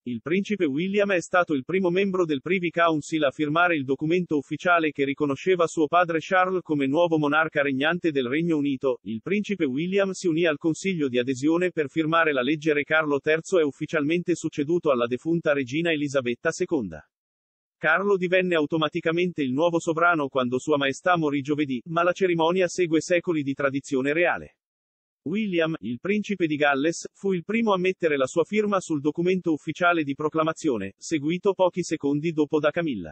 Il principe William è stato il primo membro del Privy Council a firmare il documento ufficiale che riconosceva suo padre Charles come nuovo monarca regnante del Regno Unito. Il principe William si unì al consiglio di adesione per firmare la legge. Re Carlo III è ufficialmente succeduto alla defunta regina Elisabetta II. Carlo divenne automaticamente il nuovo sovrano quando Sua Maestà morì giovedì, ma la cerimonia segue secoli di tradizione reale. William, il principe di Galles, fu il primo a mettere la sua firma sul documento ufficiale di proclamazione, seguito pochi secondi dopo da Camilla.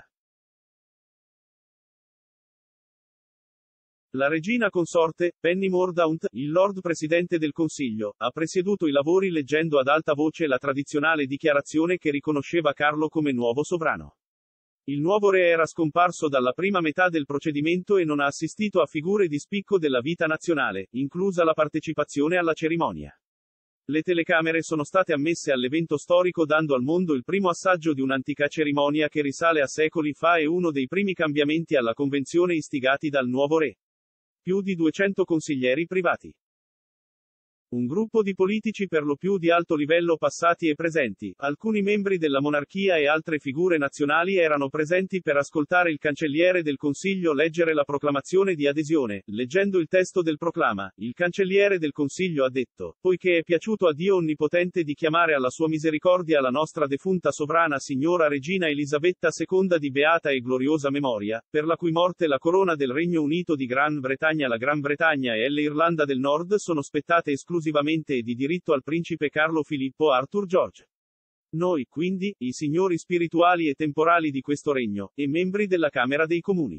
La regina consorte, Penny Mordaunt, il Lord Presidente del Consiglio, ha presieduto i lavori leggendo ad alta voce la tradizionale dichiarazione che riconosceva Carlo come nuovo sovrano. Il nuovo re era scomparso dalla prima metà del procedimento e non ha assistito a figure di spicco della vita nazionale, inclusa la partecipazione alla cerimonia. Le telecamere sono state ammesse all'evento storico dando al mondo il primo assaggio di un'antica cerimonia che risale a secoli fa e uno dei primi cambiamenti alla convenzione istigati dal nuovo re. Più di 200 consiglieri privati. Un gruppo di politici per lo più di alto livello passati e presenti, alcuni membri della monarchia e altre figure nazionali erano presenti per ascoltare il cancelliere del Consiglio leggere la proclamazione di adesione. Leggendo il testo del proclama, il cancelliere del Consiglio ha detto: poiché è piaciuto a Dio Onnipotente di chiamare alla sua misericordia la nostra defunta sovrana signora regina Elisabetta II di beata e gloriosa memoria, per la cui morte la corona del Regno Unito di Gran Bretagna, la Gran Bretagna e l'Irlanda del Nord sono spettate esclusivamente e di diritto al principe Carlo Filippo Arthur George. Noi, quindi, i signori spirituali e temporali di questo regno, e membri della Camera dei Comuni.